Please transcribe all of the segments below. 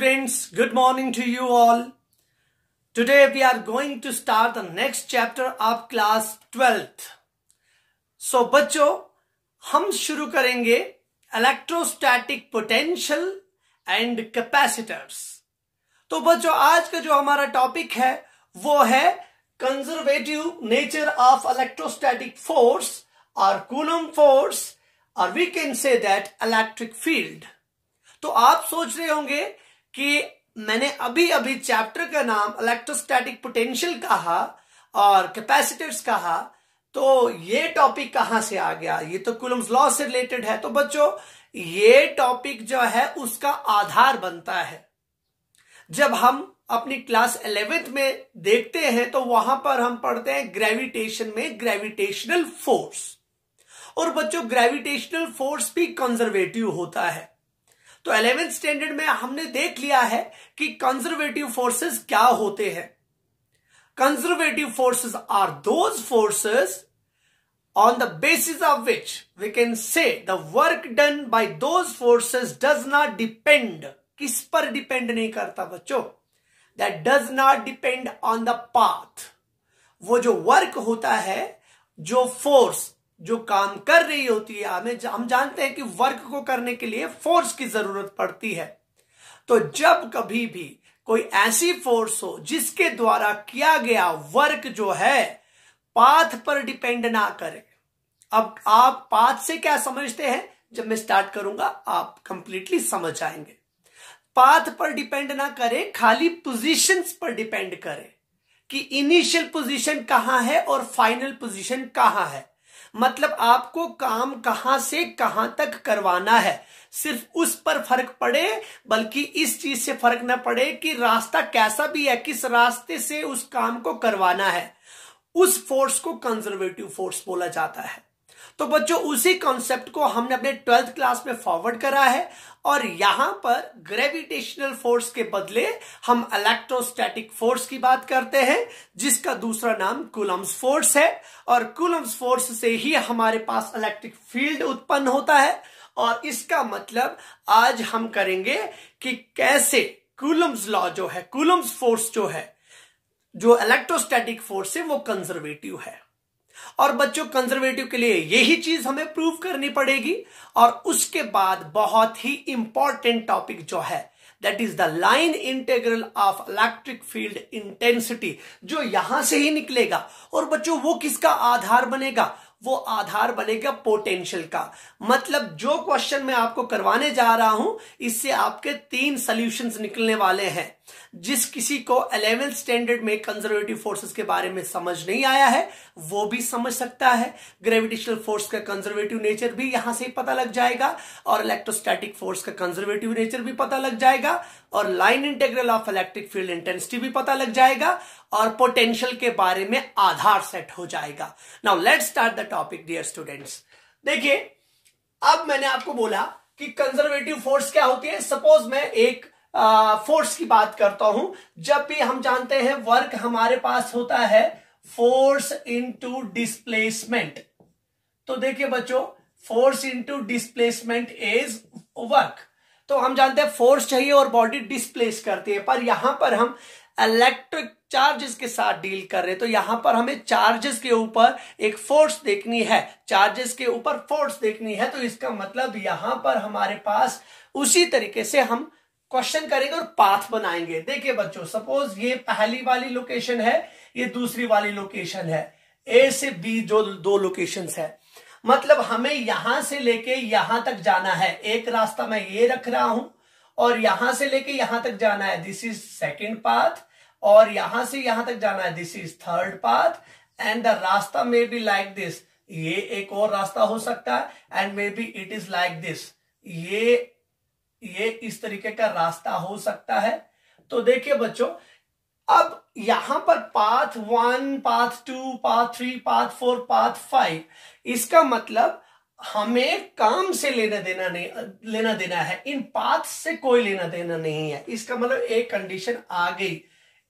students, good morning to you all. Today we are going to start the next chapter of class 12th. So बच्चों, हम शुरू करेंगे electrostatic potential and capacitors. तो बच्चों, आज का जो हमारा टॉपिक है वो है conservative nature of electrostatic force और कूलम्ब फोर्स, और we can say that electric field. तो आप सोच रहे होंगे कि मैंने अभी चैप्टर का नाम इलेक्ट्रोस्टैटिक पोटेंशियल कहा और कैपेसिटर्स कहा, तो ये टॉपिक कहां से आ गया? ये तो कूलम्ब्स लॉ से रिलेटेड है। तो बच्चों, ये टॉपिक जो है उसका आधार बनता है। जब हम अपनी क्लास 11th में देखते हैं तो वहां पर हम पढ़ते हैं ग्रेविटेशन में ग्रेविटेशनल फोर्स, और बच्चों ग्रेविटेशनल फोर्स भी कंजर्वेटिव होता है। तो 11th स्टैंडर्ड में हमने देख लिया है कि कंजर्वेटिव फोर्सेस क्या होते हैं। Conservative forces are those forces on the basis of which we can say the work done by those forces does not depend, किस पर डिपेंड नहीं करता बच्चों? That does not depend on the path। वो जो वर्क होता है, जो फोर्स जो काम कर रही होती है, हम जानते हैं कि वर्क को करने के लिए फोर्स की जरूरत पड़ती है। तो जब कभी भी कोई ऐसी फोर्स हो जिसके द्वारा किया गया वर्क जो है पाथ पर डिपेंड ना करे। अब आप पाथ से क्या समझते हैं, जब मैं स्टार्ट करूंगा आप कंप्लीटली समझ जाएंगे। पाथ पर डिपेंड ना करे, खाली पोजीशंस पर डिपेंड करे कि इनिशियल पोजीशन कहां है और फाइनल पोजीशन कहां है। मतलब आपको काम कहां से कहां तक करवाना है, सिर्फ उस पर फर्क पड़े, बल्कि इस चीज से फर्क ना पड़े कि रास्ता कैसा भी है, किस रास्ते से उस काम को करवाना है। उस फोर्स को कंजर्वेटिव फोर्स बोला जाता है। तो बच्चों, उसी कॉन्सेप्ट को हमने अपने 12th क्लास में फॉरवर्ड करा है, और यहां पर ग्रेविटेशनल फोर्स के बदले हम इलेक्ट्रोस्टैटिक फोर्स की बात करते हैं, जिसका दूसरा नाम कूलम्ब्स फोर्स है। और कूलम्ब्स फोर्स से ही हमारे पास इलेक्ट्रिक फील्ड उत्पन्न होता है। और इसका मतलब आज हम करेंगे कि कैसे कूलम्ब्स लॉ जो है, कूलम्ब्स फोर्स जो है, जो इलेक्ट्रोस्टैटिक फोर्स है, वो कंजर्वेटिव है। और बच्चों, कंजर्वेटिव के लिए यही चीज हमें प्रूव करनी पड़ेगी। और उसके बाद बहुत ही इंपॉर्टेंट टॉपिक जो है, that is the line integral of electric field intensity, जो यहां से ही निकलेगा। और बच्चों, वो किसका आधार बनेगा? वो आधार बनेगा पोटेंशियल का। मतलब जो क्वेश्चन मैं आपको करवाने जा रहा हूं, इससे आपके 3 सॉल्यूशंस निकलने वाले हैं। जिस किसी को 11th स्टैंडर्ड में कंजर्वेटिव फोर्सेस के बारे में समझ नहीं आया है, वो भी समझ सकता है। ग्रेविटेशनल फोर्स का कंजर्वेटिव नेचर भी यहां से पता लग जाएगा, और इलेक्ट्रोस्टैटिक फोर्स का कंजर्वेटिव नेचर भी पता लग जाएगा, और line integral of electric field intensity भी पता लग जाएगा, और पोटेंशियल के बारे में आधार सेट हो जाएगा। Now let's start the topic dear students. देखिए, अब मैंने आपको बोला कि कंजर्वेटिव फोर्स क्या होती है। सपोज मैं एक फोर्स की बात करता हूं। जब भी हम जानते हैं वर्क हमारे पास होता है फोर्स इनटू डिस्प्लेसमेंट। तो देखिए बच्चों, force into displacement is work. तो हम जानते हैं फोर्स चाहिए और बॉडी डिस्प्लेस करती है, पर यहां पर हम इलेक्ट्रिक चार्जेस के साथ डील कर रहे हैं। तो यहां पर हमें चार्जेस के ऊपर एक फोर्स देखनी है, चार्जेस के ऊपर फोर्स देखनी है। तो इसका मतलब यहां पर हमारे पास उसी तरीके से हम क्वेश्चन करेंगे और पाथ बनाएंगे। देखिए बच्चों, सपोज ये पहली वाली लोकेशन है, ये दूसरी वाली लोकेशन है। ए से बी जो 2 लोकेशंस है, मतलब हमें यहां से लेके यहां तक जाना है। एक रास्ता मैं ये रख रहा हूं, और यहां से लेके यहां तक जाना है, दिस इज सेकेंड पाथ। और यहां से यहां तक जाना है, this is third path. And the रास्ता मे बी लाइक दिस, ये एक और रास्ता हो सकता है, and maybe it is like this, ये इस तरीके का रास्ता हो सकता है। तो देखिए बच्चों, अब यहां पर path 1, path 2, path 3, path 4, path 5, इसका मतलब हमें काम से लेना देना है, इन पाथ से कोई लेना देना नहीं है। इसका मतलब एक कंडीशन आ गई,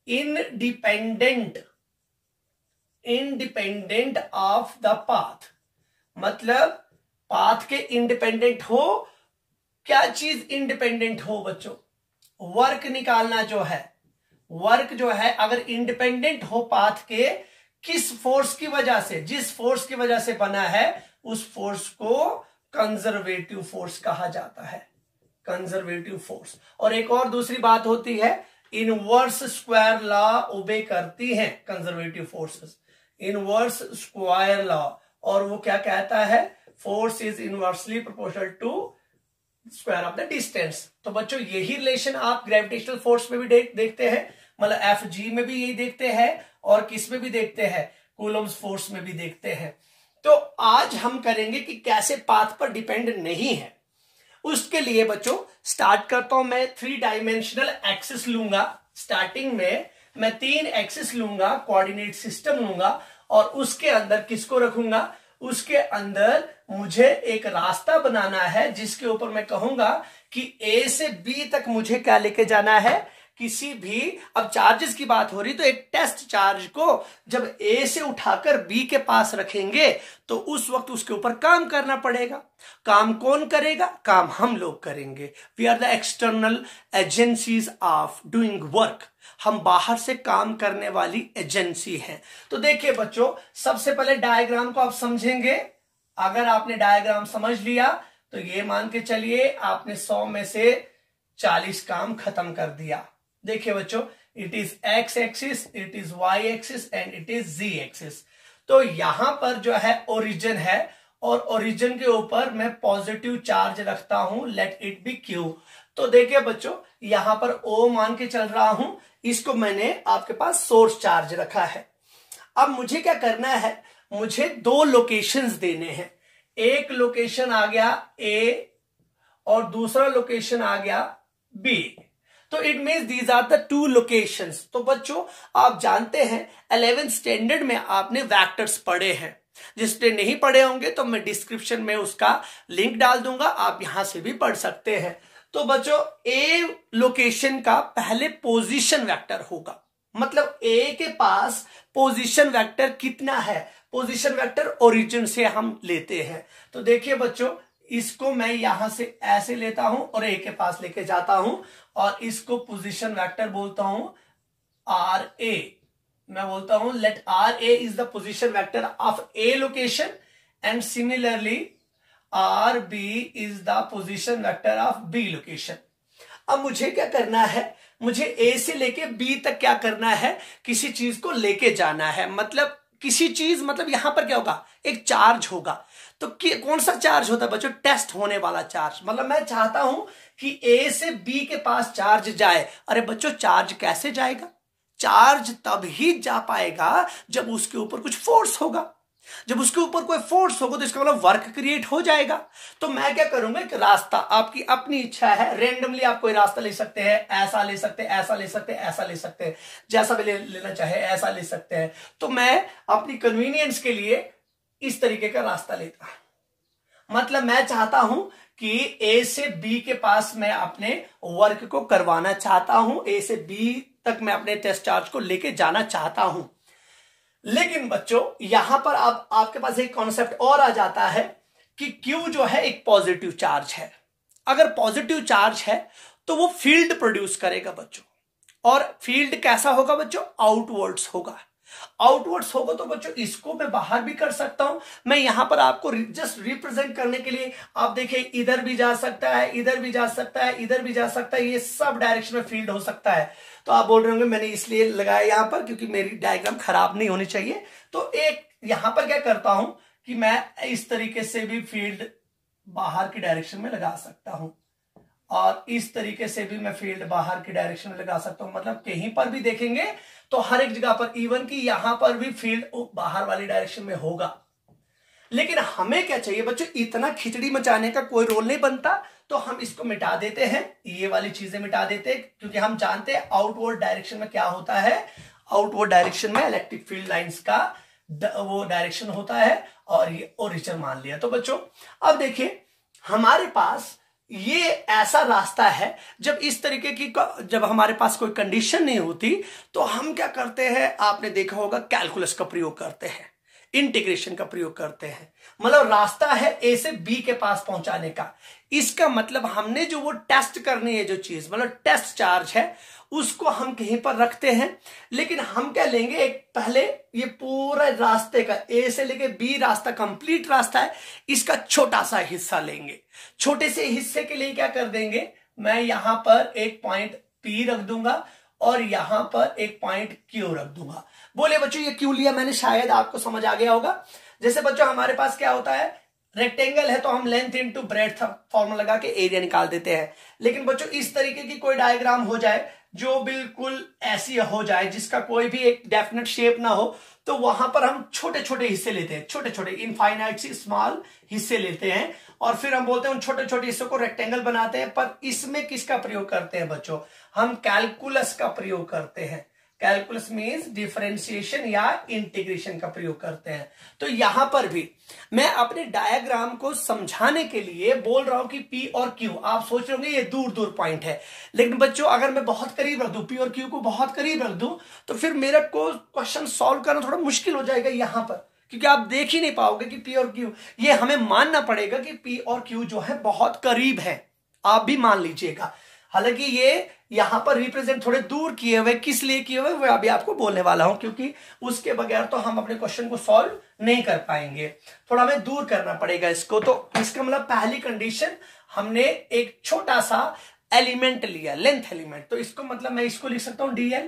इंडिपेंडेंट ऑफ द पाथ। मतलब पाथ के इंडिपेंडेंट हो। क्या चीज इंडिपेंडेंट हो बच्चों? वर्क निकालना जो है, वर्क जो है अगर इंडिपेंडेंट हो पाथ के, किस फोर्स की वजह से, जिस फोर्स की वजह से बना है उस फोर्स को कंजर्वेटिव फोर्स कहा जाता है, कंजर्वेटिव फोर्स। और एक और दूसरी बात होती है, इनवर्स स्क्वायर लॉ ओबे करती हैं conservative forces, inverse square law. और वो क्या कहता है, force is inversely proportional to square of the distance. तो बच्चों यही रिलेशन आप ग्रेविटेशनल फोर्स में भी देखते हैं, मतलब एफ में भी यही देखते हैं और किस में भी देखते हैं, कूलम्स फोर्स में भी देखते हैं। तो आज हम करेंगे कि कैसे पाथ पर डिपेंड नहीं है। उसके लिए बच्चों स्टार्ट करता हूं मैं, 3 डायमेंशनल एक्सिस लूंगा। स्टार्टिंग में मैं 3 एक्सिस लूंगा, कोऑर्डिनेट सिस्टम लूंगा और उसके अंदर किसको रखूंगा, उसके अंदर मुझे एक रास्ता बनाना है जिसके ऊपर मैं कहूंगा कि ए से बी तक मुझे क्या लेके जाना है, किसी भी, अब चार्जेस की बात हो रही तो एक टेस्ट चार्ज को जब ए से उठाकर बी के पास रखेंगे तो उस वक्त उसके ऊपर काम करना पड़ेगा। काम कौन करेगा, काम हम लोग करेंगे। We are the external agencies of doing work, हम बाहर से काम करने वाली एजेंसी हैं। तो देखिए बच्चों, सबसे पहले डायग्राम को आप समझेंगे। अगर आपने डायग्राम समझ लिया तो ये मान के चलिए आपने 100 में से 40 काम खत्म कर दिया। देखिए बच्चों, it is X axis, it is Y axis and it is Z axis. तो यहां पर जो है ओरिजिन है और ओरिजिन के ऊपर मैं पॉजिटिव चार्ज रखता हूं, लेट इट बी क्यू। तो देखिए बच्चों, यहां पर ओ मान के चल रहा हूं, इसको मैंने आपके पास सोर्स चार्ज रखा है। अब मुझे क्या करना है, मुझे 2 लोकेशंस देने हैं। एक लोकेशन आ गया ए और दूसरा लोकेशन आ गया बी। तो it means these are the 2 locations. तो बच्चों आप जानते हैं 11th स्टैंडर्ड में आपने वेक्टर्स पढ़े हैं, जिसने नहीं पढ़े होंगे तो मैं डिस्क्रिप्शन में उसका लिंक डाल दूंगा, आप यहां से भी पढ़ सकते हैं। तो बच्चों ए लोकेशन का पहले पोजीशन वेक्टर होगा, मतलब ए के पास पोजीशन वेक्टर कितना है, पोजीशन वेक्टर ओरिजिन से हम लेते हैं। तो देखिए बच्चों, इसको मैं यहां से ऐसे लेता हूं और ए के पास लेके जाता हूं और इसको पोजीशन वेक्टर बोलता हूं आर ए। मैं बोलता हूं let R A is the position vector of A location and similarly R B is the position vector of B location. अब मुझे क्या करना है, मुझे ए से लेके बी तक क्या करना है, किसी चीज को लेके जाना है। मतलब किसी चीज, मतलब यहां पर क्या होगा, एक चार्ज होगा। तो कौन सा चार्ज होता है बच्चों, टेस्ट होने वाला चार्ज। मतलब मैं चाहता हूं कि ए से बी के पास चार्ज जाए। अरे बच्चों, चार्ज कैसे जाएगा, चार्ज तब ही जा पाएगा जब उसके ऊपर कुछ फोर्स होगा। जब उसके ऊपर कोई फोर्स होगा तो इसका मतलब वर्क क्रिएट हो जाएगा। तो मैं क्या करूंगा, एक रास्ता, आपकी अपनी इच्छा है, रेंडमली आप कोई रास्ता ले सकते हैं, ऐसा ले सकते हैं, ऐसा ले सकते हैं, ऐसा ले सकते हैं, जैसा भी लेना चाहे ऐसा ले सकते हैं। तो मैं अपनी कन्वीनियंस के लिए इस तरीके का रास्ता लेता हूं। मतलब मैं चाहता हूं कि ए से बी के पास मैं अपने वर्क को करवाना चाहता हूं, ए से बी तक मैं अपने टेस्ट चार्ज को लेके जाना चाहता हूं। लेकिन बच्चों यहां पर आपके पास एक कॉन्सेप्ट और आ जाता है कि Q जो है एक पॉजिटिव चार्ज है। अगर पॉजिटिव चार्ज है तो वो फील्ड प्रोड्यूस करेगा बच्चों, और फील्ड कैसा होगा बच्चों, आउटवर्ड्स होगा। आउटवर्ड्स होगा तो बच्चों इसको मैं बाहर भी कर सकता हूं। मैं यहां पर आपको जस्ट रिप्रेजेंट करने के लिए, आप देखिए इधर भी जा सकता है, इधर भी जा सकता है, इधर भी जा सकता है, ये सब डायरेक्शन में फील्ड हो सकता है। तो आप बोल रहे होंगे मैंने इसलिए लगाया यहां पर क्योंकि मेरी डायग्राम खराब नहीं होनी चाहिए। तो एक यहां पर क्या करता हूं कि मैं इस तरीके से भी फील्ड बाहर की डायरेक्शन में लगा सकता हूं और इस तरीके से भी मैं फील्ड बाहर की डायरेक्शन में लगा सकता हूं। मतलब कहीं पर भी देखेंगे तो हर एक जगह पर, इवन कि यहां पर भी फील्ड बाहर वाली डायरेक्शन में होगा। लेकिन हमें क्या चाहिए बच्चों, इतना खिचड़ी मचाने का कोई रोल नहीं बनता, तो हम इसको मिटा देते हैं, ये वाली चीजें मिटा देते हैं, क्योंकि हम जानते हैं आउटवर्ड डायरेक्शन में क्या होता है, आउटवर्ड डायरेक्शन में इलेक्ट्रिक फील्ड लाइंस का वो डायरेक्शन होता है और ये ओरिजिन मान लिया। तो बच्चों अब देखिए हमारे पास ये ऐसा रास्ता है, जब इस तरीके की, जब हमारे पास कोई कंडीशन नहीं होती तो हम क्या करते हैं, आपने देखा होगा कैलकुलस का प्रयोग करते हैं। इंटीग्रेशन का प्रयोग करते हैं। मतलब रास्ता है ए से बी के पास पहुंचाने का। इसका मतलब हमने जो वो टेस्ट करनी है जो चीज, मतलब टेस्ट चार्ज है, उसको हम कहीं पर रखते हैं। लेकिन हम क्या लेंगे, एक पहले ये पूरा रास्ते का ए से लेके बी रास्ता, कंप्लीट रास्ता है, इसका छोटा सा हिस्सा लेंगे। छोटे से हिस्से के लिए क्या कर देंगे, मैं यहां पर एक पॉइंट पी रख दूंगा और यहां पर एक पॉइंट क्यू रख दूंगा। बोले बच्चों ये क्यों लिया मैंने, शायद आपको समझ आ गया होगा। जैसे बच्चों हमारे पास क्या होता है, रेक्टेंगल है तो हम लेंथ इनटू ब्रेड्थ फॉर्मूला लगा के एरिया निकाल देते हैं। लेकिन बच्चों इस तरीके की कोई डायग्राम हो जाए जो बिल्कुल ऐसी हो जाए, जिसका कोई भी एक डेफिनेट शेप ना हो, तो वहां पर हम छोटे छोटे हिस्से लेते हैं, छोटे छोटे इनफाइनाइट सी स्मॉल हिस्से लेते हैं और फिर हम बोलते हैं उन छोटे छोटे हिस्सों को रेक्टेंगल बनाते हैं। पर इसमें किसका प्रयोग करते हैं बच्चों, हम कैलकुलस का प्रयोग करते हैं। कैलकुलस मीन्स डिफरेंशिएशन या इंटीग्रेशन का प्रयोग करते हैं। तो यहां पर भी मैं अपने डायग्राम को समझाने के लिए बोल रहा हूं कि पी और क्यू, आप सोच रहे होंगे ये दूर दूर पॉइंट है, लेकिन बच्चों अगर मैं बहुत करीब रख दूं, पी और क्यू को बहुत करीब रख दूं, तो फिर मेरा को क्वेश्चन सॉल्व करना थोड़ा मुश्किल हो जाएगा यहां पर, क्योंकि आप देख ही नहीं पाओगे कि पी और क्यू। ये हमें मानना पड़ेगा कि पी और क्यू जो है बहुत करीब है, आप भी मान लीजिएगा। हालांकि ये यहां पर रिप्रेजेंट थोड़े दूर किए हुए, किस लिए किए हुए वो अभी आपको बोलने वाला हूं, क्योंकि उसके बगैर तो हम अपने क्वेश्चन को सॉल्व नहीं कर पाएंगे, थोड़ा हमें दूर करना पड़ेगा इसको। तो इसका मतलब पहली कंडीशन, हमने एक छोटा सा एलिमेंट लिया, लेंथ एलिमेंट, तो इसको मतलब मैं इसको लिख सकता हूं डीएल।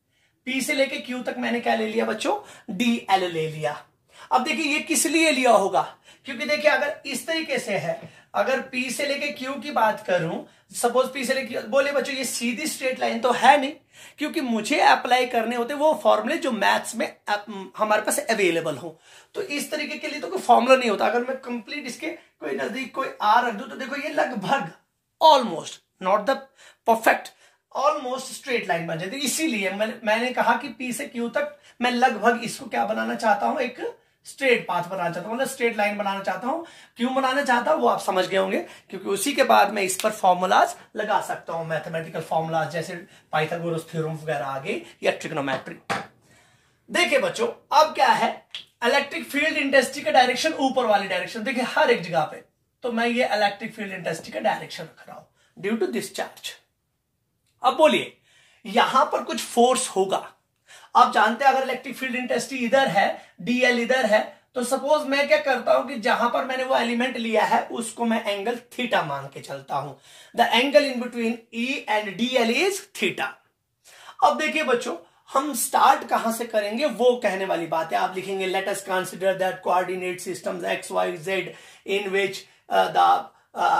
पी से लेके क्यू तक मैंने क्या ले लिया बच्चों, डीएल ले लिया। अब देखिए ये किस लिए लिया होगा, क्योंकि देखिए अगर इस तरीके से है, अगर P से लेके Q की बात करूं, सपोज P से लेके, बोले बच्चों ये सीधी स्ट्रेट लाइन तो है नहीं, क्योंकि मुझे अप्लाई करने होते वो फॉर्मूले जो मैथ्स में हमारे पास अवेलेबल हो। तो इस तरीके के लिए तो कोई फॉर्मूला नहीं होता। अगर मैं कंप्लीट इसके कोई नजदीक कोई R रख दूं तो देखो ये लगभग almost, not the perfect, almost straight line बन जाती है। इसीलिए मैंने कहा कि P से Q तक मैं लगभग इसको क्या बनाना चाहता हूं, एक स्ट्रेट पाथ बनाना चाहता हूं, मतलब स्ट्रेट लाइन बनाना चाहता हूं। क्यों बनाना चाहता हूं वो आप समझ गए होंगे, क्योंकि उसी के बाद मैं इस पर फॉर्मूलाज लगा सकता हूं, मैथमेटिकल फॉर्मूलाज जैसे पाइथागोरस थ्योरम वगैरह आगे, या ट्रिग्नोमेट्री। देखिए बच्चों अब क्या है, इलेक्ट्रिक फील्ड इंटेंसिटी का डायरेक्शन ऊपर वाली डायरेक्शन, देखिए हर एक जगह पे, तो मैं ये इलेक्ट्रिक फील्ड इंटेंसिटी का डायरेक्शन रख रहा हूं ड्यू टू दिस चार्ज। अब बोलिए यहां पर कुछ फोर्स होगा। आप जानते हैं अगर इलेक्ट्रिक फील्ड इंटेंसिटी इधर है, डीएल इधर है, तो सपोज मैं क्या करता हूं कि जहां पर मैंने वो एलिमेंट लिया है उसको मैं एंगल थीटा मान के चलता हूं। The angle in between E and DL is theta. अब देखिए बच्चों हम स्टार्ट कहां से करेंगे वो कहने वाली बात है। आप लिखेंगे let us consider that coordinate systems X Y Z in which the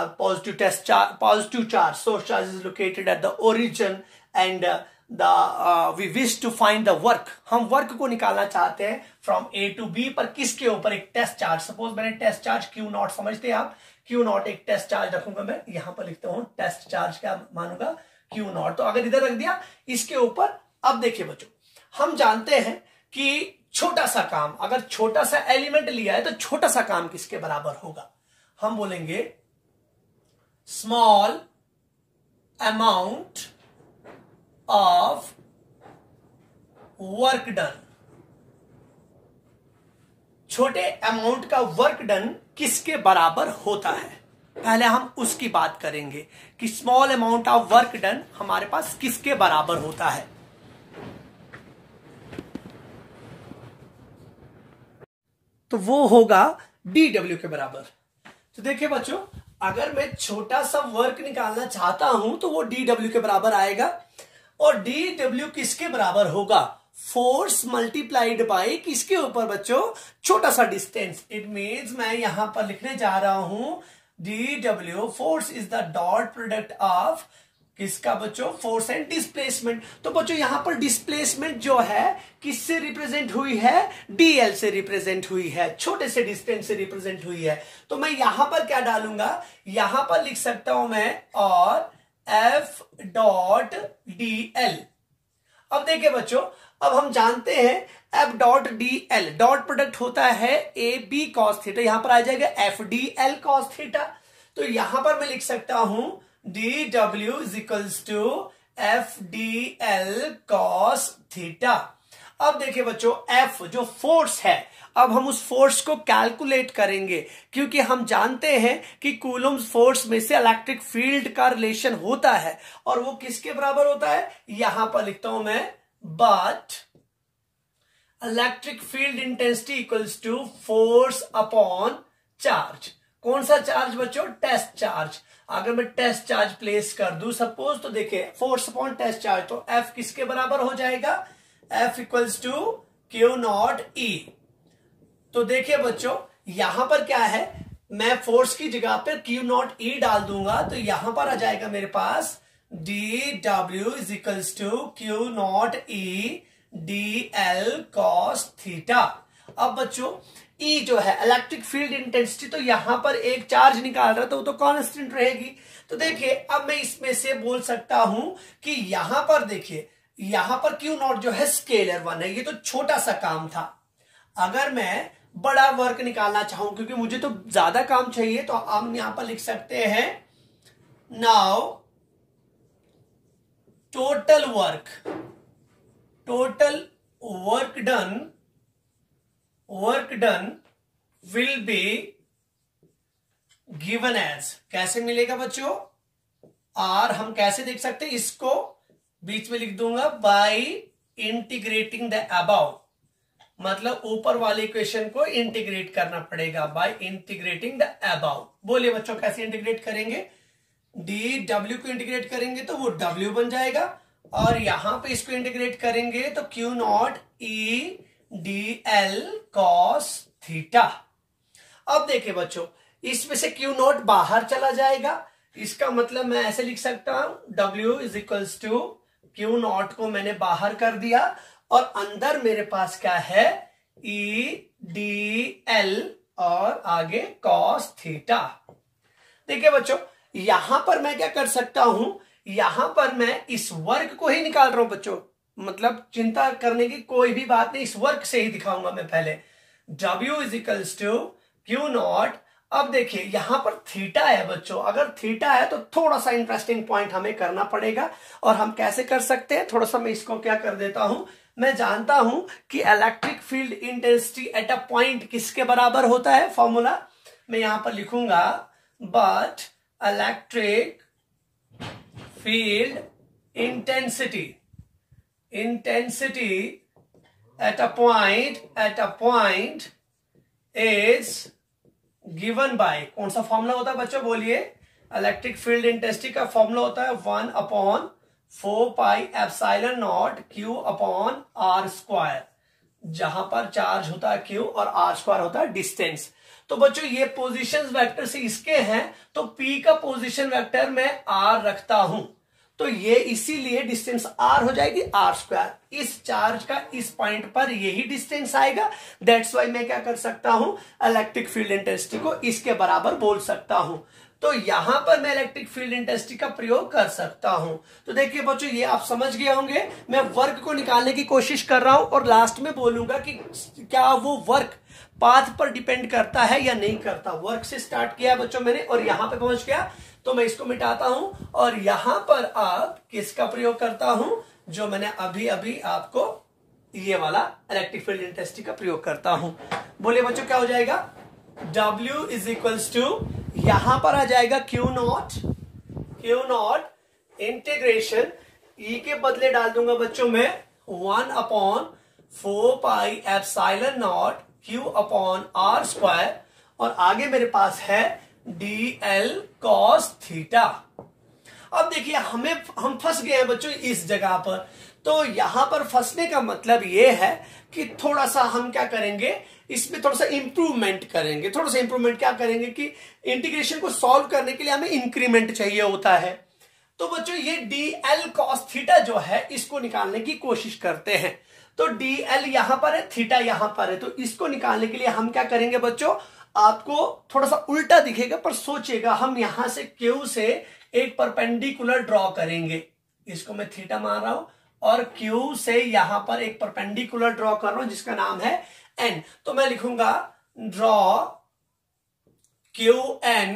positive charge source charge is located at the origin and we wish to find the work। हम वर्क को निकालना चाहते हैं फ्रॉम ए टू बी, पर किसके ऊपर, एक test charge. Suppose मैंने टेस्ट चार्ज क्यू नॉट, समझते हैं आप, क्यू नॉट एक टेस्ट चार्ज रखूंगा, मैं यहां पर लिखता हूं टेस्ट चार्ज क्या मानूंगा, क्यू नॉट। तो अगर इधर रख दिया इसके ऊपर। अब देखिए बच्चों हम जानते हैं कि छोटा सा काम, अगर छोटा सा एलिमेंट लिया है तो छोटा सा काम किसके बराबर होगा, हम बोलेंगे small amount of work done। छोटे अमाउंट का वर्क डन किसके बराबर होता है, पहले हम उसकी बात करेंगे कि small amount of work done हमारे पास किसके बराबर होता है। तो वो होगा dw के बराबर। तो देखिए बच्चों अगर मैं छोटा सा वर्क निकालना चाहता हूं तो वो dw के बराबर आएगा, और dw किसके बराबर होगा, फोर्स मल्टीप्लाइड बाय किसके ऊपर बच्चों, छोटा सा डिस्टेंस। इट मींस मैं यहां पर लिखने जा रहा हूं dw, force is the dot product of किसका बच्चों, फोर्स एंड डिस्प्लेसमेंट। तो बच्चों यहां पर डिस्प्लेसमेंट जो है किससे रिप्रेजेंट हुई है, डीएल से रिप्रेजेंट हुई है, छोटे से डिस्टेंस से रिप्रेजेंट हुई है। तो मैं यहां पर क्या डालूंगा, यहां पर लिख सकता हूं मैं और एफ डॉट डीएल। अब देखिए बच्चों अब हम जानते हैं F dot dl dot product होता है ए बी कॉस थीटा, यहां पर आ जाएगा F D L cos theta. तो यहां पर मैं लिख सकता हूं dw is equals to fdl cos theta. अब देखिए बच्चों, F जो फोर्स है, अब हम उस फोर्स को कैलकुलेट करेंगे, क्योंकि हम जानते हैं कि कूलम्ब फोर्स में से इलेक्ट्रिक फील्ड का रिलेशन होता है, और वो किसके बराबर होता है, यहां पर लिखता हूं मैं, but electric field intensity equals to force upon charge. कौन सा चार्ज बच्चों, टेस्ट चार्ज। अगर मैं टेस्ट चार्ज प्लेस कर दूं सपोज, तो देखिए फोर्स अपॉन टेस्ट चार्ज, तो F किसके बराबर हो जाएगा, F equals to Q not E। तो देखिए बच्चों, यहां पर क्या है, मैं फोर्स की जगह पर Q नॉट E डाल दूंगा, तो यहां पर आ जाएगा मेरे पास dW is equals to Q not E dl cos theta. अब बच्चों, E जो है इलेक्ट्रिक फील्ड इंटेंसिटी, तो यहां पर एक चार्ज निकाल रहा, तो वो तो कांस्टेंट रहेगी। तो देखिए अब मैं इसमें से बोल सकता हूं कि यहां पर देखिए, यहां पर Q नॉट जो है स्केलर वन है, ये तो छोटा सा काम था। अगर मैं बड़ा वर्क निकालना चाहूं, क्योंकि मुझे तो ज्यादा काम चाहिए, तो हम यहां पर लिख सकते हैं now total work done will be given as, कैसे मिलेगा बच्चों, आर हम कैसे देख सकते हैं इसको, बीच में लिख दूंगा बाय इंटीग्रेटिंग द अबाव, मतलब ऊपर वाले इक्वेशन को इंटीग्रेट करना पड़ेगा बाय इंटीग्रेटिंग द अबाव। बोलिए बच्चों कैसे इंटीग्रेट करेंगे, डी डब्ल्यू को इंटीग्रेट करेंगे तो वो डब्ल्यू बन जाएगा, और यहां पे इसको इंटीग्रेट करेंगे तो Q not E dl cos theta. अब देखिए बच्चों, इसमें से Q नॉट बाहर चला जाएगा, इसका मतलब मैं ऐसे लिख सकता हूं W is equals to Q not को मैंने बाहर कर दिया, और अंदर मेरे पास क्या है, E dl और आगे cos थीटा। देखिए बच्चों, यहां पर मैं क्या कर सकता हूं, यहां पर मैं इस वर्क को ही निकाल रहा हूं बच्चों, मतलब चिंता करने की कोई भी बात नहीं, इस वर्क से ही दिखाऊंगा मैं पहले। W is equals to Q not. अब देखिए यहां पर थीटा है बच्चों, अगर थीटा है तो थोड़ा सा इंटरेस्टिंग पॉइंट हमें करना पड़ेगा, और हम कैसे कर सकते हैं, थोड़ा सा मैं इसको क्या कर देता हूं, मैं जानता हूं कि electric field intensity at a point किसके बराबर होता है, फॉर्मूला मैं यहां पर लिखूंगा, but electric field intensity at a point is given by, कौन सा फॉर्मूला होता है बच्चों, बोलिए, इलेक्ट्रिक फील्ड इंटेंसिटी का फॉर्मूला होता है 1/4πε0 Q अपॉन R स्क्वायर, जहां पर चार्ज होता है Q और R स्क्वायर होता है डिस्टेंस। तो बच्चों ये पोजीशन वेक्टर से इसके हैं, तो P का पोजीशन वेक्टर मैं R रखता हूं, तो ये इसीलिए डिस्टेंस R हो जाएगी R स्क्वायर। इस चार्ज का इस पॉइंट पर यही डिस्टेंस आएगा, दैट्स वाई मैं क्या कर सकता हूं, इलेक्ट्रिक फील्ड इंटेंसिटी को इसके बराबर बोल सकता हूं। तो यहां पर मैं इलेक्ट्रिक फील्ड इंटेंसिटी का प्रयोग कर सकता हूं। तो देखिए बच्चों, ये आप समझ गए होंगे, मैं वर्क को निकालने की कोशिश कर रहा हूं, और लास्ट में बोलूंगा कि क्या वो वर्क पाथ पर डिपेंड करता है या नहीं करता। वर्क से स्टार्ट किया बच्चों मैंने, और यहां पे पहुंच गया, तो मैं इसको मिटाता हूं, और यहां पर आप किसका प्रयोग करता हूं, जो मैंने अभी अभी आपको ये वाला इलेक्ट्रिक फील्ड इंटेंसिटी का प्रयोग करता हूं। बोलिए बच्चों क्या हो जाएगा, W इज इक्वल्स टू, यहां पर आ जाएगा Q नॉट इंटीग्रेशन, E के बदले डाल दूंगा बच्चों मैं 1/4πε0 Q अपॉन R स्क्वायर, और आगे मेरे पास है dl cos थीटा। अब देखिए हम फंस गए हैं बच्चों इस जगह पर, तो यहां पर फंसने का मतलब ये है कि थोड़ा सा हम क्या करेंगे, इसमें थोड़ा सा इंप्रूवमेंट करेंगे। थोड़ा सा इंप्रूवमेंट क्या करेंगे कि इंटीग्रेशन को सॉल्व करने के लिए हमें इंक्रीमेंट चाहिए होता है। तो बच्चों ये dl cos थीटा जो है, इसको निकालने की कोशिश करते हैं। तो dl यहां पर है, थीटा यहां पर है, तो इसको निकालने के लिए हम क्या करेंगे बच्चों, आपको थोड़ा सा उल्टा दिखेगा पर सोचिएगा, हम यहां से Q से एक परपेंडिकुलर ड्रॉ करेंगे, इसको मैं थीटा मान रहा हूं, और Q से यहां पर एक परपेंडिकुलर ड्रॉ कर रहा हूं जिसका नाम है N। तो मैं लिखूंगा ड्रॉ QN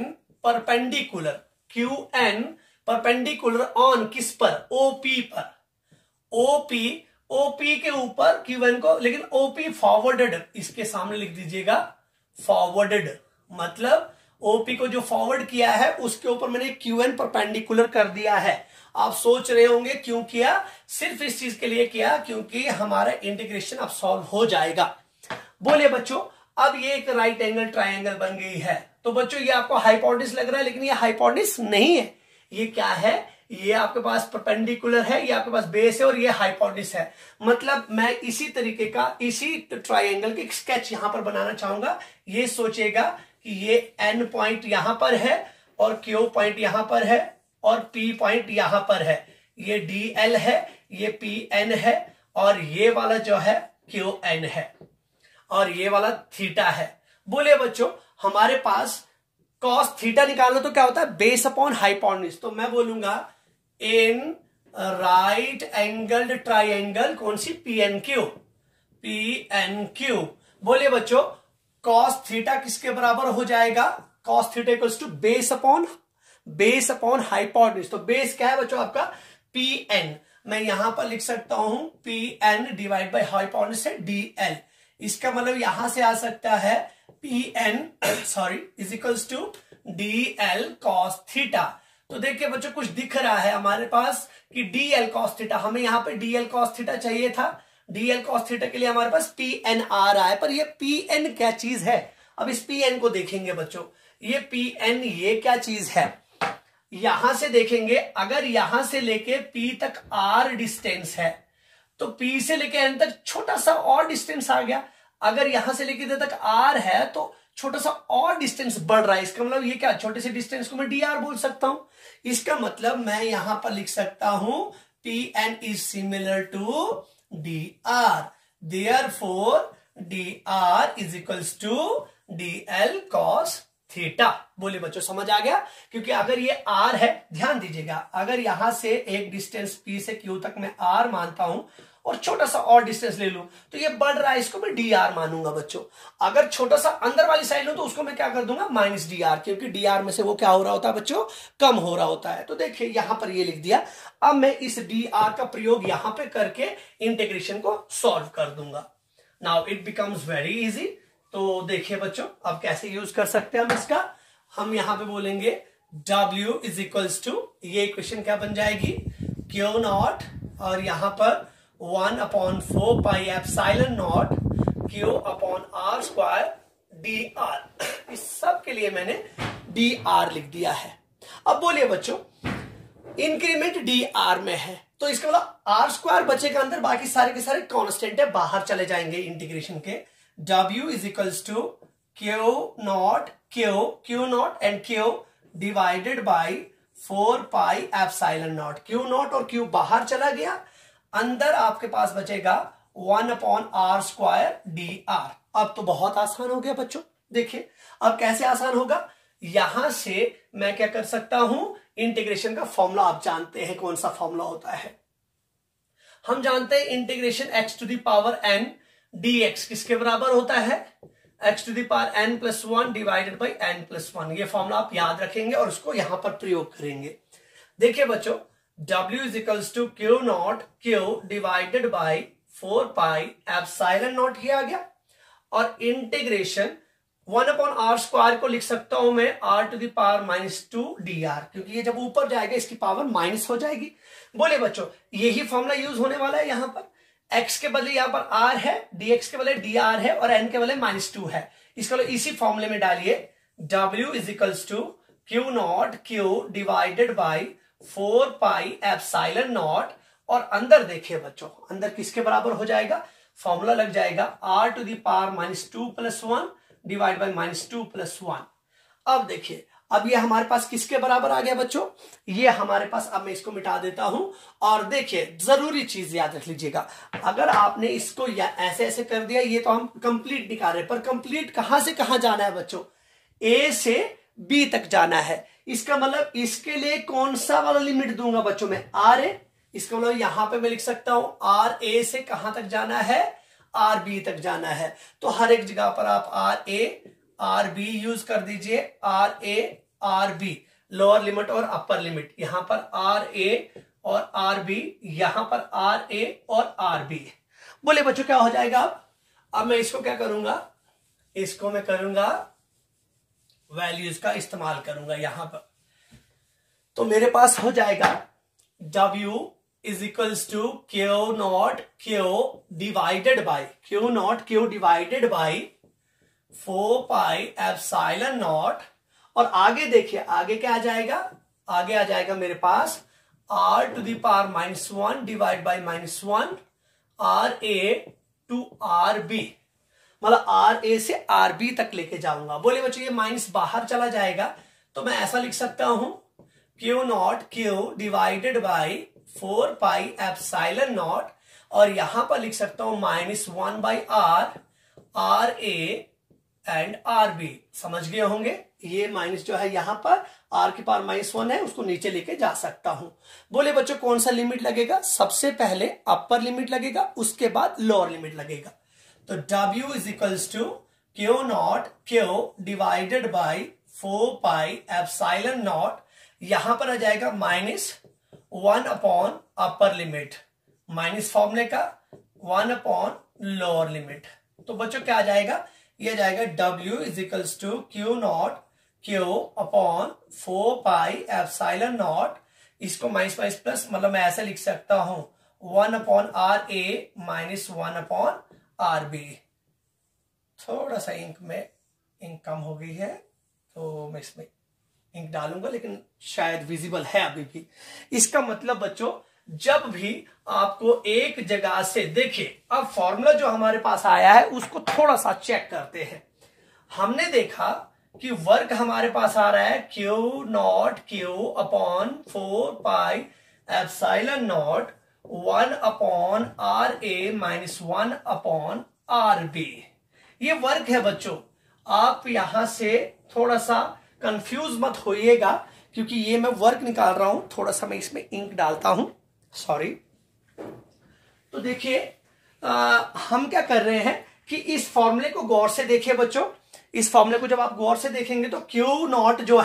परपेंडिकुलर ऑन किस पर, OP पर। ओपी के ऊपर क्यू एन को, लेकिन ओपी फॉरवर्डेड, इसके सामने लिख दीजिएगा फॉरवर्डेड, मतलब ओपी को जो फॉरवर्ड किया है उसके ऊपर मैंने क्यू एन परपेंडिकुलर कर दिया है। आप सोच रहे होंगे क्यों किया, सिर्फ इस चीज के लिए किया क्योंकि हमारा इंटीग्रेशन अब सॉल्व हो जाएगा। बोलिए बच्चों, अब ये एक राइट एंगल ट्राइंगल बन गई है। तो बच्चों ये आपको हाइपोटेन्यूस लग रहा है, लेकिन ये हाइपोटेन्यूस नहीं है। ये क्या है, ये आपके पास परपेंडिकुलर है, ये आपके पास बेस है और ये हाइपोटेन्यूस है। मतलब मैं इसी तरीके का, इसी ट्राइंगल के स्केच यहां पर बनाना चाहूंगा। ये सोचेगा कि ये एन पॉइंट यहां पर है और क्यू पॉइंट यहां पर है और पी पॉइंट यहां पर है। ये डी एल है, ये पी एन है और ये वाला जो है क्यू एन है और ये वाला थीटा है। बोलिए बच्चों, हमारे पास कॉस थीटा निकालना तो क्या होता है, बेस अपॉन हाइपोटेन्यूस। तो मैं बोलूंगा इन राइट एंगल्ड ट्राइंगल, कौन सी, P N Q, P N Q. बोलिए बच्चों, कॉस थीटा किसके बराबर हो जाएगा, cos theta equals to base upon hypotenuse. तो बेस क्या है बच्चों आपका, पी एन। मैं यहां पर लिख सकता हूं P N divide by hypotenuse है डी एल। इसका मतलब यहां से आ सकता है P N is equals to D L cos theta. तो देखिए बच्चों, कुछ दिख रहा है हमारे पास कि डी एल कॉस थीटा, हमें यहां पे डी एल कॉस थीटा चाहिए था। डी एल कॉस थीटा के लिए हमारे पास पी एन आ रहा है, पर ये पी एन क्या चीज है। अब इस पी एन को देखेंगे बच्चों, ये पी एन ये क्या चीज है, यहां से देखेंगे, अगर यहां से लेके पी तक आर डिस्टेंस है तो पी से लेके एन तक छोटा सा और डिस्टेंस आ गया। अगर यहां से लेके तक आर है तो छोटा सा और डिस्टेंस बढ़ रहा है। इसका मतलब ये क्या, छोटे से डिस्टेंस को मैं डी आर बोल सकता हूं। इसका मतलब मैं यहां पर लिख सकता हूं P N is similar to D R, therefore D R is equals to D L cos theta. बोलिए बच्चों, समझ आ गया। क्योंकि अगर ये आर है, ध्यान दीजिएगा, अगर यहां से एक डिस्टेंस पी से क्यू तक मैं आर मानता हूं और छोटा सा और डिस्टेंस ले लूं तो ये बढ़ रहा है, इसको मैं डी आर मानूंगा बच्चों। अगर छोटा सा अंदर वाली साइड लूं तो उसको मैं क्या कर दूंगा, माइनस डी आर, क्योंकि डी आर में से वो क्या हो रहा होता है बच्चों, कम हो रहा होता है। तो देखिए यहां पर ये लिख दिया। अब मैं इस डी आर का प्रयोग यहां पे करके इंटीग्रेशन को सॉल्व कर दूंगा। Now it becomes very easy. तो देखिए बच्चों, अब कैसे यूज कर सकते हैं हम इसका, हम यहां पे बोलेंगे W इज इक्वल्स टू, ये इक्वेशन क्या बन जाएगी, क्यू नॉट और यहां पर 1/4 pi epsilon not Q upon R square D R. इस सब के लिए मैंने डी आर लिख दिया है। अब बोलिए बच्चों, इंक्रीमेंट डी आर में है तो इसका मतलब आर स्क्वायर बचेगा अंदर, बाकी सारे के सारे कांस्टेंट है, बाहर चले जाएंगे इंटीग्रेशन के। W is equals to Q not and Q divided by 4 pi epsilon not. Q not और क्यू बाहर चला गया, अंदर आपके पास बचेगा 1/r स्क्वायर डी आर। अब तो बहुत आसान हो गया बच्चों। देखिए अब कैसे आसान होगा, यहां से मैं क्या कर सकता हूं, इंटीग्रेशन का फॉर्मूला आप जानते हैं कौन सा फॉर्मूला होता है। हम जानते हैं integration x to the power n dx किसके बराबर होता है, x to the power n plus 1 divided by n plus 1। ये फॉर्मूला आप याद रखेंगे और उसको यहां पर प्रयोग करेंगे। देखिए बच्चों, W is equals to Q not Q divided by 4 pi epsilon not, ये आ गया। और इंटीग्रेशन 1/r स्क्वायर को लिख सकता हूं मैं r to the power -2 dr, क्योंकि ये जब ऊपर जाएगा इसकी पावर माइनस हो जाएगी। बोले बच्चों, यही फॉर्मूला यूज होने वाला है। यहां पर x के बदले यहां पर r है, dx के बदले dr है और n के बदले -2 है। इसको इसी फॉर्मूले में डालिए, W is equals to Q not Q divided by 4 pi epsilon not, और अंदर देखिए बच्चों, अंदर किसके बराबर हो जाएगा, फॉर्मूला लग जाएगा r to the power -2 plus 1 divide by -2 plus 1। अब देखिए, अब ये हमारे पास किसके बराबर आ गया बच्चों, ये हमारे पास, अब मैं इसको मिटा देता हूं। और देखिए जरूरी चीज याद रख लीजिएगा, अगर आपने इसको ऐसे ऐसे कर दिया, ये तो हम कंप्लीट निकाल रहे हैं, पर कंप्लीट कहां से कहां जाना है बच्चों, ए से बी तक जाना है। इसका मतलब इसके लिए कौन सा वाला लिमिट दूंगा बच्चों मैं, आर ए। इसका मतलब यहां पे मैं लिख सकता हूं आर ए से कहां तक जाना है, आर बी तक जाना है। तो हर एक जगह पर आप R A R B use कर दीजिए, R A R B, lower limit और अपर लिमिट। यहां पर आर ए और आर बी, यहां पर आर ए और आर बी। बोले बच्चों क्या हो जाएगा? अब मैं इसको क्या करूंगा, इसको मैं करूंगा वैल्यूज का इस्तेमाल करूंगा यहां पर। तो मेरे पास हो जाएगा W is equals to Q not Q divided by 4 pi epsilon not. और आगे देखिए, आगे क्या आ जाएगा? आगे आ जाएगा मेरे पास r to the power -1 divide by -1 R A to R B, मतलब आर ए से आर बी तक लेके जाऊंगा। बोले बच्चों ये माइनस बाहर चला जाएगा, तो मैं ऐसा लिख सकता हूं Q not Q divided by 4 pi epsilon not, और यहां पर लिख सकता हूं -1 by R A and R B. समझ गए होंगे? ये माइनस जो है यहां पर आर की पावर -1 है, उसको नीचे लेके जा सकता हूं। बोले बच्चों कौन सा लिमिट लगेगा? सबसे पहले अपर लिमिट लगेगा, उसके बाद लोअर लिमिट लगेगा। तो W is equals to Q not Q divided by 4 pi epsilon not, यहां पर आ जाएगा -1 अपॉन अपर लिमिट, माइनस फॉर्मूले का 1 अपॉन लोअर लिमिट। तो बच्चों क्या आ जाएगा? ये आ जाएगा W is equals to Q not Q upon 4 pi epsilon not, इसको माइनस माइनस प्लस, मतलब मैं ऐसे लिख सकता हूं 1 upon R A -1 upon R B. थोड़ा सा इंक कम हो गई है, तो मैं इसमें इंक डालूंगा, लेकिन शायद विजिबल है अभी भी। इसका मतलब बच्चों जब भी आपको एक जगह से, देखिए अब फॉर्मूला जो हमारे पास आया है उसको थोड़ा सा चेक करते हैं। हमने देखा कि वर्क हमारे पास आ रहा है Q not Q upon 4 pi epsilon not 1 upon R A -1 upon R B. ये वर्क है बच्चों। आप यहां से थोड़ा सा कंफ्यूज मत होइएगा, क्योंकि ये मैं वर्क निकाल रहा हूं। थोड़ा सा मैं इसमें इंक डालता हूं, सॉरी। तो देखिए हम क्या कर रहे हैं कि इस फॉर्मूले को गौर से देखिए बच्चों। इस फॉर्मूले को जब आप गौर से देखेंगे तो क्यू नॉट जो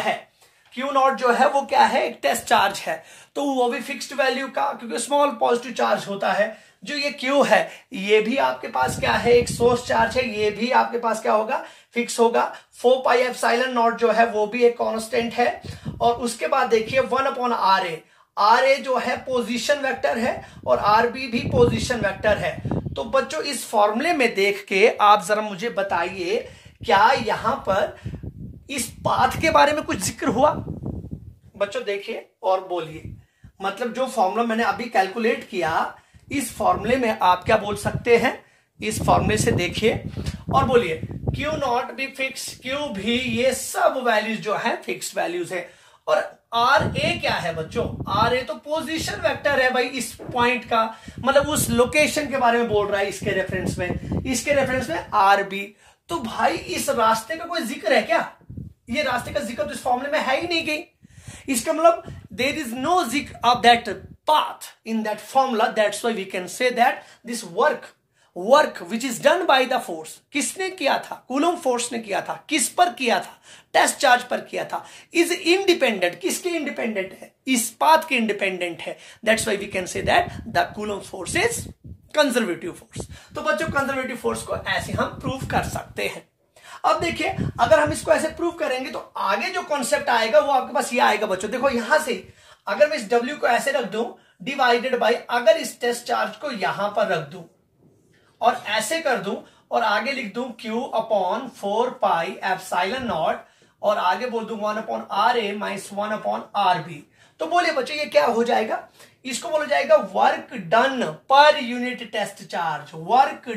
है वो क्या है? एक टेस्ट चार्ज है, तो वो भी फिक्स्ड वैल्यू का, क्योंकि स्मॉल पॉजिटिव चार्ज होता है। जो ये क्यू है ये भी आपके पास क्या है? एक सोर्स चार्ज है, ये भी आपके पास क्या होगा? फिक्स होगा। 4 पाई एप्सिलॉन नॉट जो है वो भी एक कांस्टेंट है। और उसके बाद देखिए 1 अपॉन आर ए जो है पोजीशन वेक्टर है, और आर बी भी पोजीशन वेक्टर है। तो बच्चों इस फॉर्मूले में देख के आप जरा मुझे बताइए, क्या यहां पर इस पाथ के बारे में कुछ जिक्र हुआ? बच्चों देखिए और बोलिए, मतलब जो फॉर्मूला मैंने अभी कैलकुलेट किया, इस फॉर्मूले में आप क्या बोल सकते हैं? इस फॉर्मूले से देखिए और बोलिए क्यू नॉट भी फिक्स, क्यू भी, ये सब वैल्यूज जो है फिक्स्ड वैल्यूज है। और आर ए क्या है बच्चों? आर ए तो पोजीशन वेक्टर है भाई, इस पॉइंट का, मतलब उस लोकेशन के बारे में बोल रहा है इसके रेफरेंस में आर बी। तो भाई इस रास्ते का कोई जिक्र है क्या? ये रास्ते का जिक्र तो इस फॉर्मूले में है ही नहीं कहीं। इसका मतलब देयर इज नो जिक्र of that path in that formula. That's why we can say that this work which is done by the force, किसने किया था? कूलम फोर्स ने किया था। किस पर किया था? टेस्ट चार्ज पर किया था। is independent, किसके इंडिपेंडेंट है? इस पाथ के इंडिपेंडेंट है। That's why we can say that the Coulomb force is conservative force. तो बच्चों कंजर्वेटिव फोर्स को ऐसे हम प्रूव कर सकते हैं। अब देखिए अगर हम इसको ऐसे प्रूव करेंगे तो आगे जो कॉन्सेप्ट आएगा वो आपके पास ये आएगा बच्चों। देखो यहां से अगर मैं इस W को ऐसे रख दूं डिवाइडेड बाय, अगर इस टेस्ट चार्ज को यहां पर रख दूं और ऐसे कर दूं और आगे लिख दूं Q upon 4 pi epsilon not और आगे बोल दूं 1 upon R A minus 1 upon R B, तो बोलिए बच्चों ये क्या हो जाएगा? इसको बोला जाएगा work done per unit test charge. Work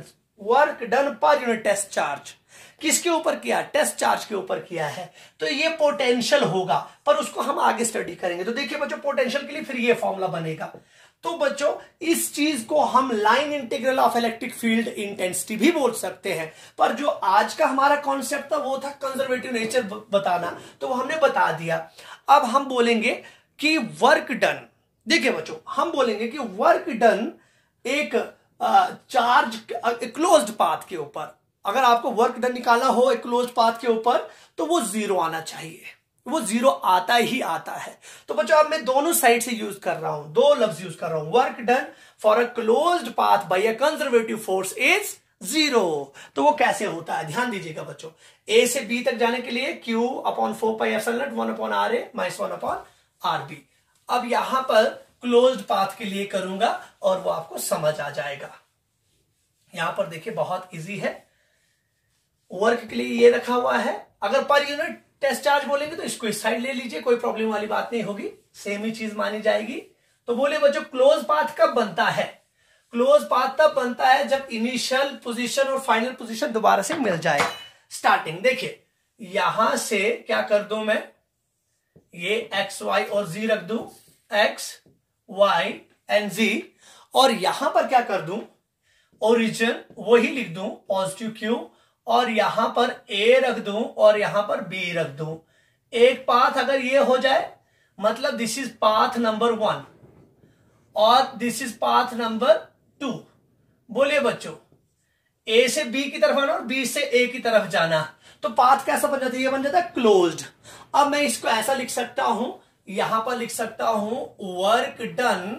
done per unit test charge किसके ऊपर किया? टेस्ट चार्ज के ऊपर किया है। तो ये पोटेंशियल होगा, पर उसको हम आगे स्टडी करेंगे। तो देखिए बच्चों पोटेंशियल के लिए फिर ये फॉर्मूला बनेगा। तो बच्चों इस चीज को हम line integral of electric field intensity भी बोल सकते हैं, पर जो आज का हमारा कॉन्सेप्ट था वो था कंजर्वेटिव नेचर बताना, तो वो हमने बता दिया। अब हम बोलेंगे कि वर्क डन, देखिए बच्चों हम बोलेंगे कि वर्क डन एक चार्ज क्लोज्ड पाथ के ऊपर, अगर आपको वर्क डन निकालना हो एक क्लोज्ड पाथ के ऊपर तो वो 0 आना चाहिए। वो जीरो आता ही आता है। तो बच्चों अब मैं दोनों साइड से यूज कर रहा हूं, दो लफ्ज यूज कर रहा हूं। Work done for a closed path by a conservative force is zero. तो वो कैसे होता है, ध्यान दीजिएगा बच्चों। ए से बी तक जाने के लिए Q upon 4πε0 1 upon RA minus 1 upon RB। अब यहां पर क्लोज्ड पाथ के लिए करूंगा और वो आपको समझ आ जाएगा। यहां पर देखिए बहुत इजी है। वर्क के लिए ये रखा हुआ है, अगर पर यूनिट टेस्ट चार्ज बोलेंगे तो इसको इस साइड ले लीजिए, कोई प्रॉब्लम वाली बात नहीं होगी, सेम ही चीज मानी जाएगी। तो बोले बच्चों क्लोज पाथ कब बनता है? क्लोज पाथ तब बनता है जब इनिशियल पोजीशन और फाइनल पोजीशन दोबारा से मिल जाए। स्टार्टिंग देखिए, यहां से क्या कर दूं मैं, ये एक्स वाई और जी रख दूं, एक्स वाई एंड जी, और यहां पर क्या कर दूं, ओरिजिन वही लिख दूं पॉजिटिव क्यू, और यहां पर ए रख दूं और यहां पर बी रख दूं। एक पाथ अगर ये हो जाए मतलब दिस इज पाथ नंबर 1 और दिस इज पाथ नंबर 2। बोलिए बच्चों, ए से बी की तरफ आना और बी से ए की तरफ जाना, तो पाथ कैसा बन जाता है? ये बन जाता है क्लोज्ड। अब मैं इसको ऐसा लिख सकता हूं, यहां पर लिख सकता हूं work done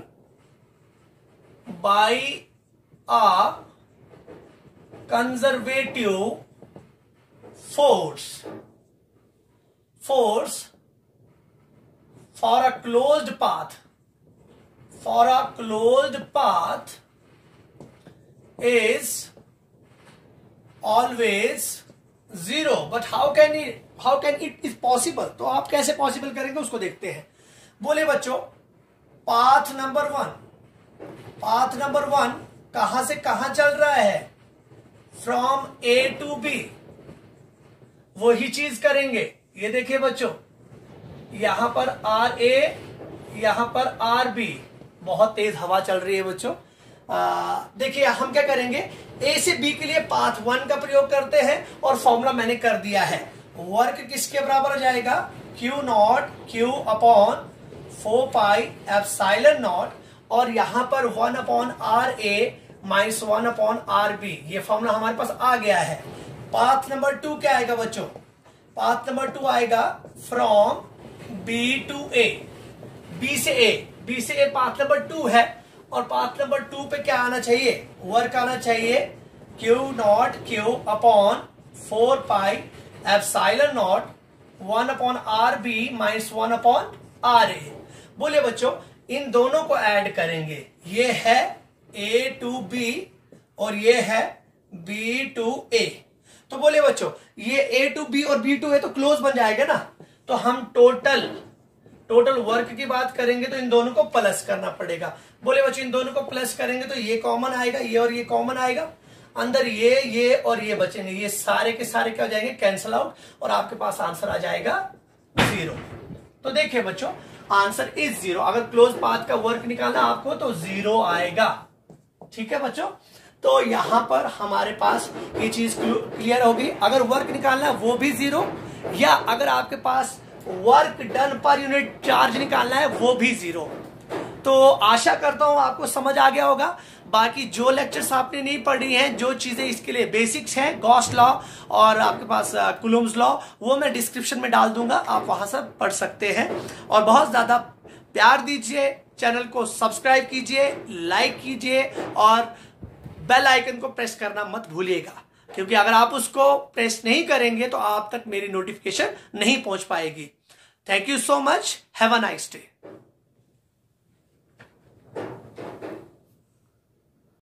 by a conservative force for a closed path is always zero, but how can it is possible? तो आप कैसे पॉसिबल करेंगे उसको देखते हैं। बोले बच्चों पाथ नंबर 1 कहां से कहां चल रहा है? From A to B. वही चीज करेंगे, ये देखिए बच्चों, यहां पर आर ए, यहां पर आर बी। बहुत तेज हवा चल रही है बच्चों। देखिए हम क्या करेंगे, ए से बी के लिए पाथ 1 का प्रयोग करते हैं और फॉर्मूला मैंने कर दिया है। वर्क किसके बराबर हो जाएगा? Q नॉट Q अपॉन 4πε0 और यहां पर 1 upon RA minus 1 upon RB। ये फॉर्मूला हमारे पास आ गया है। पाथ नंबर 2 क्या आएगा बच्चों? पाथ नंबर 2 आएगा from B to A, B से A पाथ नंबर 2 है, और पाथ नंबर 2 पे क्या आना चाहिए? वर्क आना चाहिए Q नॉट Q upon 4πε0 1 upon RB minus 1 upon RA। बोले बच्चों इन दोनों को ऐड करेंगे, ये है A टू B और ये है B टू A। तो बोले बच्चों ये A टू B और B टू A तो क्लोज बन जाएगा ना। तो हम टोटल वर्क की बात करेंगे तो इन दोनों को प्लस करना पड़ेगा। बोले बच्चों इन दोनों को प्लस करेंगे तो ये कॉमन आएगा, ये और ये कॉमन आएगा, अंदर ये और ये बचेंगे, ये सारे के सारे क्या हो जाएंगे? कैंसिल आउट, और आपके पास आंसर आ जाएगा 0। तो देखिए बच्चों आंसर इज 0। अगर क्लोज पाथ का वर्क निकालना आपको तो 0 आएगा। ठीक है बच्चों, तो यहां पर हमारे पास ये चीज क्लियर होगी। अगर वर्क निकालना है वो भी 0, या अगर आपके पास work done per unit charge निकालना है वो भी 0। तो आशा करता हूं आपको समझ आ गया होगा। बाकी जो लेक्चर्स आपने नहीं पढ़ी हैं, जो चीजें इसके लिए बेसिक्स हैं, गॉस लॉ और आपके पास कुलम्स लॉ, वो मैं डिस्क्रिप्शन में डाल दूंगा, आप वहां से पढ़ सकते हैं। और बहुत ज्यादा प्यार दीजिए, चैनल को सब्सक्राइब कीजिए, लाइक कीजिए और बेल आइकन को प्रेस करना मत भूलिएगा, क्योंकि अगर आप उसको प्रेस नहीं करेंगे तो आप तक मेरी नोटिफिकेशन नहीं पहुंच पाएगी। Thank you so much, have a nice day.